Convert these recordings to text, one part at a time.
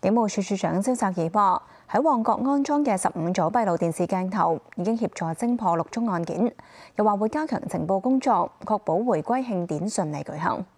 警務處處長蕭澤頤話：喺旺角安裝嘅15組閉路電視鏡頭已經協助偵破6宗案件，又話會加強情報工作，確保回歸慶典順利舉行。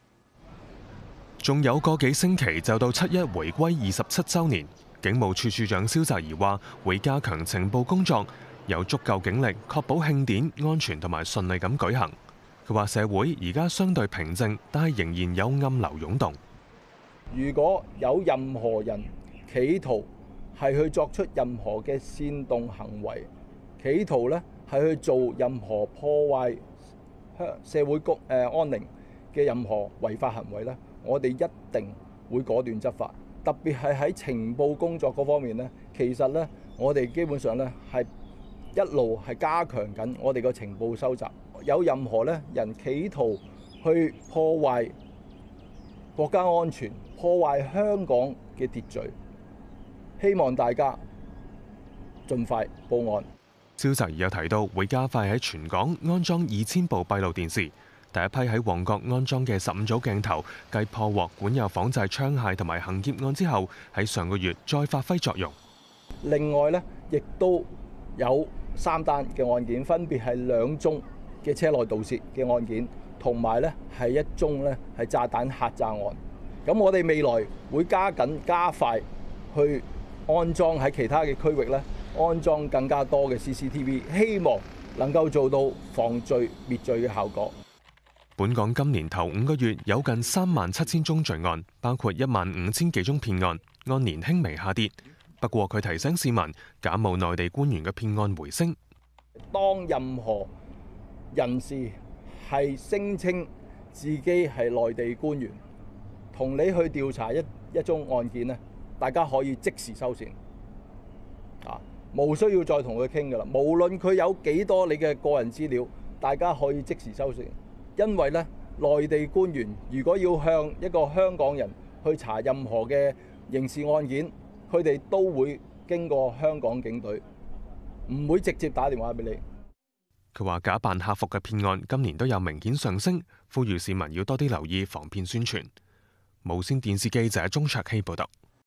仲有個幾星期就到7·1回歸27週年，警務處處長蕭澤頤話會加強情報工作，有足夠警力確保慶典安全同埋順利咁舉行。佢話社會而家相對平靜，但係仍然有暗流湧動。 如果有任何人企圖係去作出任何嘅煽動行為，企圖呢係去做任何破壞社會安寧嘅任何違法行為呢，我哋一定會果斷執法。特別係喺情報工作嗰方面呢，其實呢，我哋基本上呢係一路係加強緊我哋個情報收集。有任何呢人企圖去破壞國家安全、破壞香港嘅秩序，希望大家盡快報案。 蕭澤頤有提到會加快喺全港安裝2000部閉路電視，第一批喺旺角安裝嘅15組鏡頭，繼破獲管有仿製槍械同埋行劫案之後，喺上個月再發揮作用。 另外呢，亦都有3單嘅案件，分別係2宗嘅車內盜竊嘅案件，同埋呢係1宗呢係炸彈客炸案。咁我哋未來會加快去安裝喺其他嘅區域呢，安裝更加多嘅 CCTV， 希望能夠做到防罪滅罪嘅效果。 本港今年頭5個月有近37000宗罪案，包括15000幾宗騙案，按年輕微下跌。不過佢提醒市民，假冒內地官員嘅騙案回升。 當任何人士係聲稱自己係內地官員，同你去調查一宗案件呢，大家可以即時收線，無需要再同佢傾㗎啦。無論佢有幾多你嘅個人資料，大家可以即時收線。因為呢，內地官員如果要向一個香港人去查任何嘅刑事案件，佢哋都會經過香港警隊，唔會直接打電話俾你。 佢話假扮客服嘅騙案今年都有明顯上升，呼籲市民要多啲留意防騙宣傳。無線電視記者鍾卓希報道。